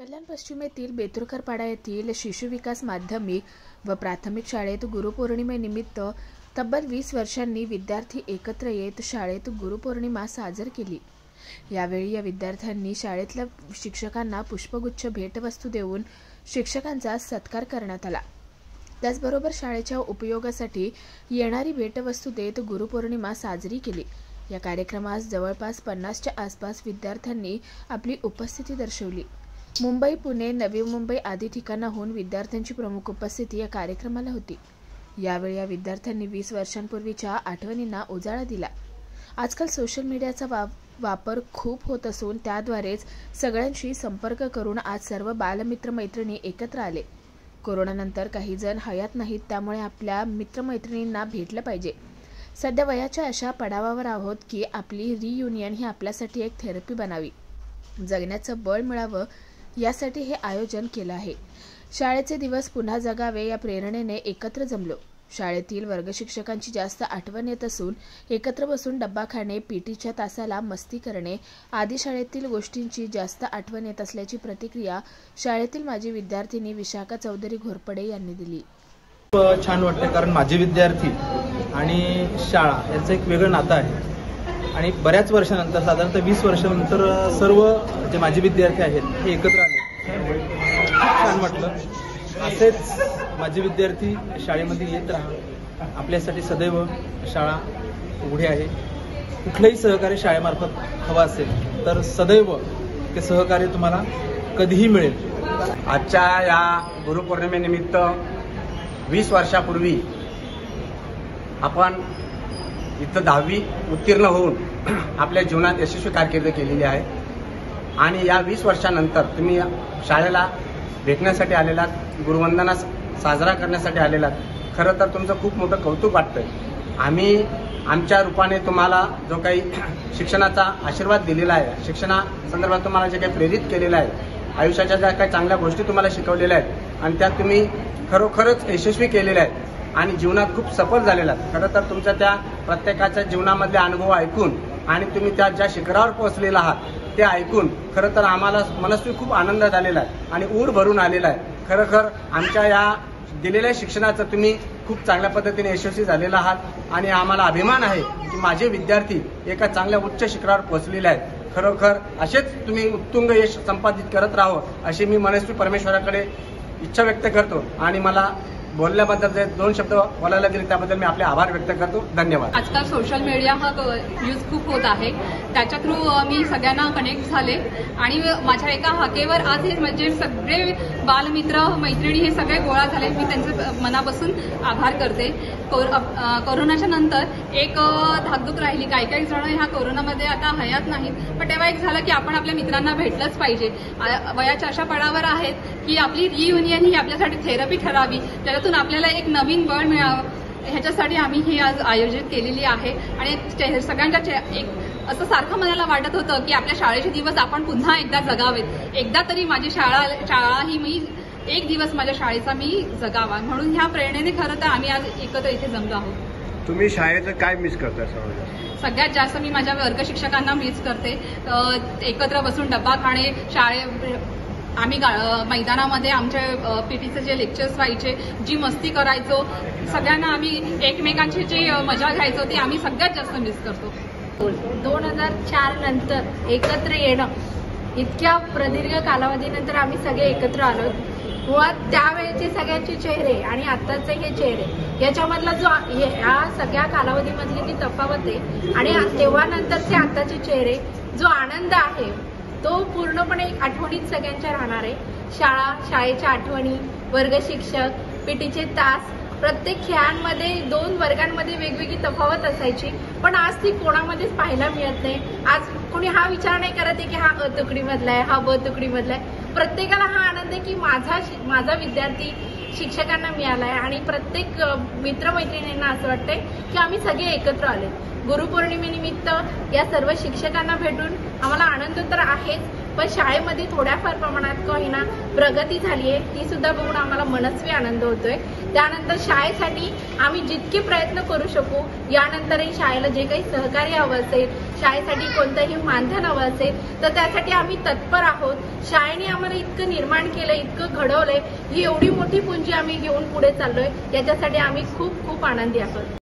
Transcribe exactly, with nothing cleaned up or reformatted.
कल्याण पश्चिमेतील बेतुरकरपाडा येथील शिशु विकास माध्यमिक व प्राथमिक शाळेत गुरुपौर्णिमेनिमित्त तब्बल वीस वर्षांनी विद्यार्थी एकत्र येत शाळेत गुरुपौर्णिमा साजरी केली। यावेळी या विद्यार्थ्यांनी शाळेतल्या शिक्षकांना पुष्पगुच्छ भेटवस्तू देऊन शिक्षकांचा सत्कार करण्यात आला। त्याचबरोबर शाळेच्या उपयोगासाठी येणारी भेटवस्तू देत गुरुपौर्णिमा साजरी केली। या कार्यक्रमास जवळपास पन्नासच्या आसपास विद्यार्थ्यांनी आपली उपस्थिती दर्शवली। मुंबई, पुणे, नवी मुंबई आदी ठिकाणाहून विद्यार्थ्यांची प्रमुख उपस्थिती या कार्यक्रमाला होती। यावेळी या विद्यार्थ्यांनी वीस वर्षांपूर्वीच्या आठवणींना उजाळा दिला। आजकाल सोशल मीडियाचा वा वापर खूप होत असून त्याद्वारेच सगळ्यांशी संपर्क करून आज सर्व बालमित्र मैत्रिणी एकत्र आले। कोरोनानंतर काही जण हयात नाहीत, त्यामुळे आपल्या मित्रमैत्रिणींना भेटलं पाहिजे। सध्या वयाच्या अशा पडावावर आहोत की आपली रियुनियन ही आपल्यासाठी एक थेरपी बनावी, जगण्याचं बळ मिळावं यासाठी हे आयोजन केलं आहे। शाळेचे दिवस पुन्हा जगावे या प्रेरणेने एकत्र जमलो। शाळेतील वर्ग शिक्षकांची जास्त आठवण येत असून एकत्र बसून डब्बा खाणे, पीटीच्या तासाला मस्ती करणे आदी शाळेतील गोष्टींची जास्त आठवण येत असल्याची प्रतिक्रिया शाळेतील माजी विद्यार्थिनी विशाखा चौधरी घोरपडे यांनी दिली। छान वाटते, कारण माझे विद्यार्थी आणि शाळा यांचं एक वेगळं नातं आहे आणि बऱ्याच वर्षानंतर, साधारणतः वीस वर्षानंतर सर्व जे माझे विद्यार्थी आहेत हे एकत्र आले। खूप छान वाटलं। असेच माझे विद्यार्थी शाळेमध्ये येत राहा। आपल्यासाठी सदैव शाळा उघडी आहे। कुठलंही सहकार्य शाळेमार्फत हवं असेल तर सदैव ते सहकार्य तुम्हाला कधीही मिळेल। आजच्या या गुरुपौर्णिमेनिमित्त वीस वर्षापूर्वी आपण इथं दहावी उत्तीर्ण होऊन आपल्या जीवनात यशस्वी कारकीर्द केलेली आहे आणि या वीस वर्षानंतर तुम्ही शाळेला भेटण्यासाठी आलेलात, गुरुवंदना साजरा करण्यासाठी आलेलात। खरं तर तुमचं खूप मोठं कौतुक वाटतंय। आम्ही आमच्या रूपाने तुम्हाला जो काही शिक्षणाचा आशीर्वाद दिलेला आहे, शिक्षणासंदर्भात तुम्हाला जे काही प्रेरित केलेलं आहे, आयुष्याच्या ज्या काही चांगल्या गोष्टी तुम्हाला शिकवलेल्या आहेत आणि त्यात तुम्ही खरोखरच यशस्वी केलेल्या आहेत आणि जीवनात खूप सफल झालेला आहेत। खरं तर तुमच्या त्या प्रत्येकाच्या जीवनामधले अनुभव ऐकून आणि तुम्ही त्या ज्या शिखरावर पोहोचलेला आहात ते ऐकून खरं तर आम्हाला मनस्वी खूप आनंद झालेला आहे आणि ऊर भरून आलेला आहे। खरोखर आमच्या या दिलेल्या शिक्षणाचं तुम्ही खूप चांगल्या पद्धतीने यशस्वी झालेला आहात आणि आम्हाला अभिमान आहे की माझे विद्यार्थी एका चांगल्या उच्च शिखरावर पोहोचलेले आहेत। खरोखर असेच तुम्ही उत्तुंग यश संपादित करत राहो अशी मी मनस्वी परमेश्वराकडे इच्छा व्यक्त करतो आणि मला बोलल्याबद्दल जे दोन शब्द बोलायला दिले त्याबद्दल मी आपले आभार व्यक्त करतो। धन्यवाद। आजकाल सोशल मीडिया हा यूज खूप होत आहे, त्याच्या थ्रू मी सगळ्यांना कनेक्ट झाले आणि माझ्या एका हाकेवर आज हे म्हणजे सगळे बालमित्र मैत्रिणी हे सगळे गोळा झाले। मी त्यांचे मनापासून आभार करते। कोरोनाच्या नंतर एक धाकधूक राहिली, काही काही जण ह्या कोरोनामध्ये आता हयात नाहीत, पण तेव्हा एक झालं की आपण आपल्या मित्रांना भेटलंच पाहिजे। वयाच्या अशा पडावर आहेत की आपली रियुनियन ही आपल्यासाठी थेरपी ठरावी, त्यातून आपल्याला एक नवीन बळ मिळावं, ह्याच्यासाठी आम्ही ही आज आयोजित केलेली आहे। आणि सगळ्यांच्या एक असं सारखं मनाला वाटत होतं की आपल्या शाळेचे दिवस आपण पुन्हा एकदा जगावेत, एकदा तरी माझी शाळा शाळा ही मी एक दिवस माझ्या शाळेचा मी जगावा, म्हणून ह्या प्रेरणेने खरं तर आम्ही आज एकत्र इथे जमलो आहोत। तुम्ही शाळेचं काय मिस करता? सगळ्यात जास्त मी माझ्या वर्ग शिक्षकांना मिस करते। एकत्र बसून डब्बा खाणे, शाळे आम्ही मैदानामध्ये आमच्या पीटीचे जे लेक्चर्स व्हायचे, जी मस्ती करायचो, सगळ्यांना आम्ही एकमेकांची जी मजा घ्यायचो ती आम्ही सगळ्यात जास्त मिस करतो। दोन हजार चार नंतर एकत्र येणं, इतक्या प्रदीर्घ कालावधीनंतर आम्ही सगळे एकत्र आलो। मुळात त्यावेळेचे सगळ्यांचे चेहरे आणि आत्ताचे हे चेहरे याच्यामधला जो या सगळ्या कालावधीमधली ती तफावत आहे आणि तेव्हा नंतरचे आत्ताचे चेहरे, जो आनंद आहे तो पूर्णपणे आठवणीत सगळ्यांच्या राहणार आहे। शाळा, शाळेच्या आठवणी, वर्ग शिक्षक, पीटीचे तास, प्रत्येक खेळांमध्ये दोन वर्गांमध्ये वेगवेगळी तफावत असायची, पण आज ती कोणामध्येच पाहायला मिळत नाही। आज कोणी हा विचार नाही करत आहे की हा अ तुकडीमधला आहे, हा ब तुकडीमधला आहे। प्रत्येकाला हा आनंद आहे की माझा माझा विद्यार्थी शिक्षकांना मिळाला आहे आणि प्रत्येक मित्रमैत्रिणींना असं वाटतंय की आम्ही सगळे एकत्र आले। गुरुपौर्णिमेनिमित्त या सर्व शिक्षकांना भेटून आम्हाला आनंद तर आहेच, पण शाळेमध्ये थोड्याफार प्रमाणात का होईना प्रगती झाली आहे, ती सुद्धा बघून आम्हाला मनस्वी आनंद होतोय। त्यानंतर शाळेसाठी आम्ही जितके प्रयत्न करू शकू, यानंतरही शाळेला जे काही सहकार्य हवं असेल, शाळेसाठी कोणतंही मानधन हवं असेल तर त्यासाठी आम्ही तत्पर आहोत। शाळेने आम्हाला इतकं निर्माण केलंय, इतकं घडवलंय, ही एवढी मोठी पुंजी आम्ही घेऊन पुढे चाललोय, याच्यासाठी आम्ही खूप खूप आनंदी आहोत।